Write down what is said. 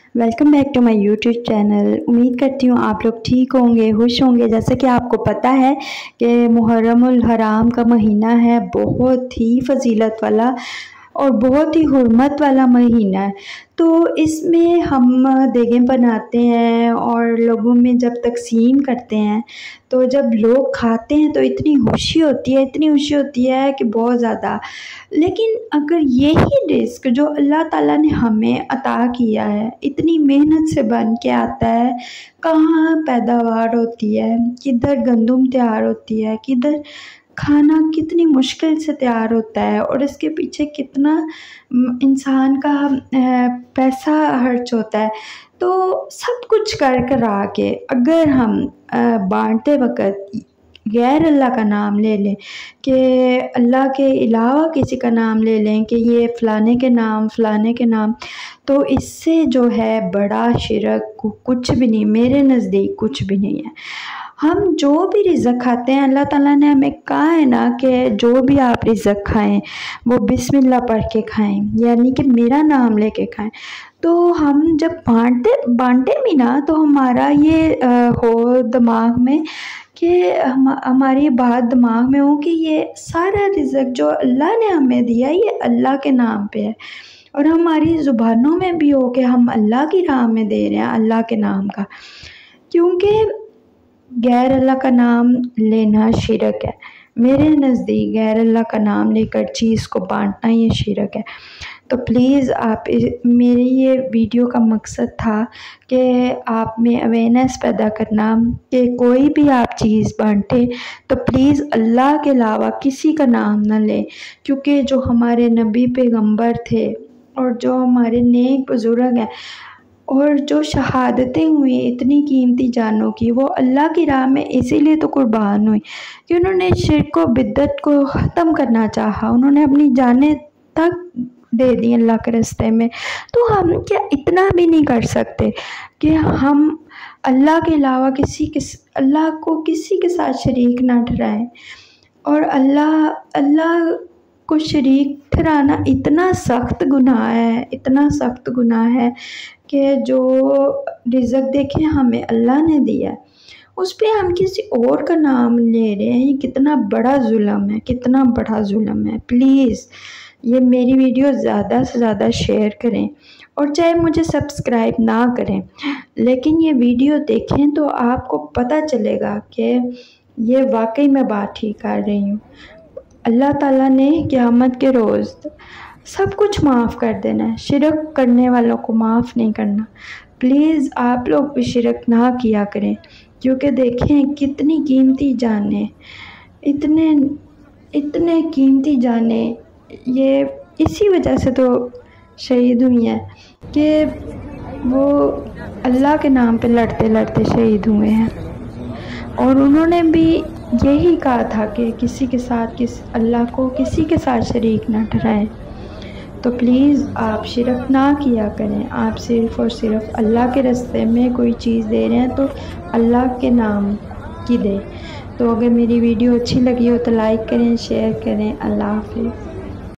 Welcome back to my YouTube channel. उम्मीद करती हूँ आप लोग ठीक होंगे, खुश होंगे। जैसे कि आपको पता है कि मुहर्रमुल हराम का महीना है, बहुत ही फजीलत वाला और बहुत ही हुर्मत वाला महीना है। तो इसमें हम देगें बनाते हैं और लोगों में जब तकसीम करते हैं, तो जब लोग खाते हैं तो इतनी खुशी होती है, इतनी खुशी होती है कि बहुत ज़्यादा। लेकिन अगर यही रिस्क जो अल्लाह ताला ने हमें अता किया है, इतनी मेहनत से बन के आता है, कहाँ पैदावार होती है, किधर गंदम तैयार होती है, किधर खाना कितनी मुश्किल से तैयार होता है और इसके पीछे कितना इंसान का पैसा खर्च होता है। तो सब कुछ कर कर आके अगर हम बांटते वक़्त गैर अल्लाह का नाम ले लें, कि अल्लाह के अलावा किसी का नाम ले लें कि ये फ़लाने के नाम, फ़लाने के नाम, तो इससे जो है बड़ा शिरक कुछ भी नहीं, मेरे नज़दीक कुछ भी नहीं है। हम जो भी रिज़्क़ खाते हैं, अल्लाह ताला ने हमें कहा है ना कि जो भी आप रिज़्क़ खाएं वो बिस्मिल्लाह पढ़ के खाएं, यानी कि मेरा नाम लेके खाएं। तो हम जब बांटे भी ना, तो हमारा ये हो दिमाग में कि हमारी बात दिमाग में हो कि ये सारा रिज़्क़ जो अल्लाह ने हमें दिया, ये अल्लाह के नाम पे है। और हमारी ज़ुबानों में भी हो कि हम अल्लाह की राह में दे रहे हैं, अल्लाह के नाम का। क्योंकि गैर अल्लाह का नाम लेना शिरक है। मेरे नज़दीक गैर अल्लाह का नाम लेकर चीज़ को बांटना ये शिरक है। तो प्लीज़ आप मेरी ये वीडियो का मकसद था कि आप में अवेयरनेस पैदा करना कि कोई भी आप चीज़ बांटे तो प्लीज़ अल्लाह के अलावा किसी का नाम ना लें। क्योंकि जो हमारे नबी पैगंबर थे और जो हमारे नेक बुज़ुर्ग हैं और जो शहादतें हुई इतनी कीमती जानों की, वो अल्लाह की राह में इसीलिए तो कुर्बान हुई कि उन्होंने शिर्क को, बिद्दत को ख़त्म करना चाहा। उन्होंने अपनी जानें तक दे दी अल्लाह के रास्ते में। तो हम क्या इतना भी नहीं कर सकते कि हम अल्लाह के अलावा अल्लाह को किसी के साथ शरीक ना ठहराएं। और अल्लाह को शरीक ठहराना इतना सख्त गुनाह है, इतना सख्त गुनाह है कि जो रिज़्क़ देखें हमें अल्लाह ने दिया है, उस पे हम किसी और का नाम ले रहे हैं। ये कितना बड़ा जुल्म है, कितना बड़ा जुल्म है। प्लीज़ ये मेरी वीडियो ज़्यादा से ज़्यादा शेयर करें और चाहे मुझे सब्सक्राइब ना करें, लेकिन ये वीडियो देखें तो आपको पता चलेगा कि ये वाकई में बात ठीक कर रही हूँ। अल्लाह ताला ने क़यामत के रोज़ सब कुछ माफ़ कर देना है, शिरक करने वालों को माफ़ नहीं करना। प्लीज़ आप लोग भी शिरक ना किया करें, क्योंकि देखें कितनी कीमती जानें, इतने कीमती जानें ये इसी वजह से तो शहीद हुई हैं कि वो अल्लाह के नाम पे लड़ते लड़ते शहीद हुए हैं। और उन्होंने भी यही कहा था कि किसी के साथ अल्लाह को किसी के साथ शरीक ना ठहराएं। तो प्लीज़ आप शिरक ना किया करें। आप सिर्फ़ और सिर्फ अल्लाह के रास्ते में कोई चीज़ दे रहे हैं तो अल्लाह के नाम की दें। तो अगर मेरी वीडियो अच्छी लगी हो तो लाइक करें, शेयर करें। अल्लाह हाफ़िज़।